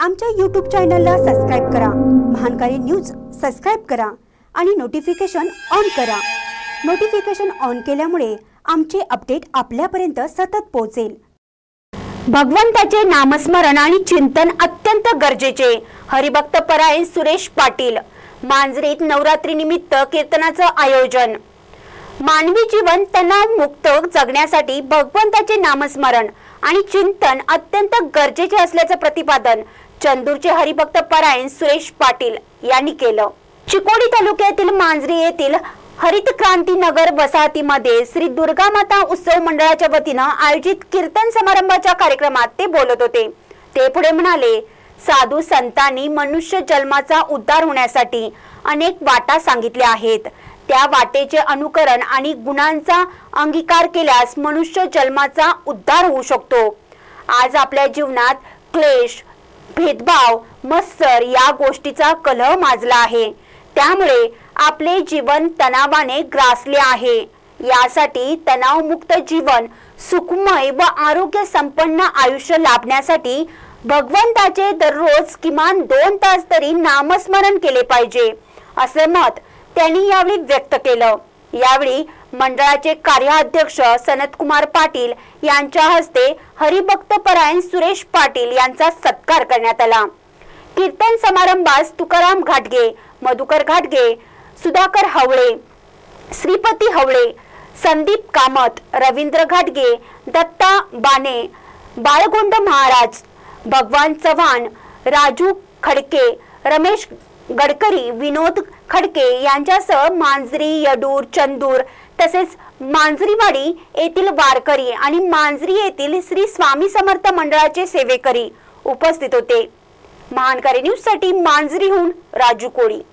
आमच्या YouTube चॅनलला subscribe करा। महानकारी न्यूज सबस्क्राइब करा आणि नोटिफिकेशन ऑन करा। नोटिफिकेशन ऑन केल्यामुळे आमचे अपडेट आपल्यापर्यंत सतत पोहोचेल। भगवंताचे नामस्मरण आणि चिंतन अत्यंत गरजेचे। हरिभक्त परायण सुरेश पाटील। मांजरीत नवरात्री निमित्त कीर्तनाचं आयोजन। मानवी जीवन तणाव मुक्त जगण्यासाठी भगवंताचे नामस्मरण आणि चिंतन अत्यंत गरजेचे असल्याचं प्रतिपादन चंदूरचे हरिभक्त परायण सुरेश पाटील यांनी केलं। चिकोडी तालुक्यातील मांजरी येथील हरित क्रांती नगर वसाहतीमध्ये श्री दुर्गा माता उत्सव मंडळाच्या वतीने आयोजित कीर्तन समारंभाच्या कार्यक्रमात ते बोलत होते। ते पुढे म्हणाले, साधू संतांनी मनुष्य जन्माचा उद्धार होण्यासाठी अनेक वाटा सांगितल्या आहेत। त्या वाटेचे अनुकरण आणि गुणांचा अंगीकार केल्यास मनुष्य जन्माचा उद्धार होऊ शकतो। आज आपल्या जीवनात क्लेश, भेदभाव, मत्सर या गोष्टीचा कलह माजला आहे। त्यामुळे आपले जीवन तणावाने ग्रासले आहे। यासाठी तणावमुक्त जीवन, सुखमय व आरोग्य संपन्न आयुष्य लाभण्यासाठी भगवंताचे दररोज किमान 2 तास तरी नामस्मरण केले पाहिजे, असे मत त्यांनी यावेळी व्यक्त केलं। यावेळी मंडळाचे कार्याध्यक्ष सनतकुमार पाटील यांच्या हस्ते हरिभक्त परायण सुरेश पाटील यांचा सत्कार करण्यात आला। कीर्तन समारंभास तुकाराम घाटगे, मधुकर घाटगे, सुधाकर हवळे, श्रीपती हवळे, संदीप कामत, रवींद्र घाटगे, दत्ता बाने, बाळगोंड महाराज, भगवान चव्हाण, राजू खडके, रमेश गडकरी, विनोद खडके यांच्यासह मांजरी, यडूर, चंदूर तसेच मांजरीवाडी येथील वारकरी आणि मांजरी येथील श्री स्वामी समर्थ मंडळाचे सेवेकरी उपस्थित होते। महानकारी न्यूज साठी मांजरीहून राजू कोळी।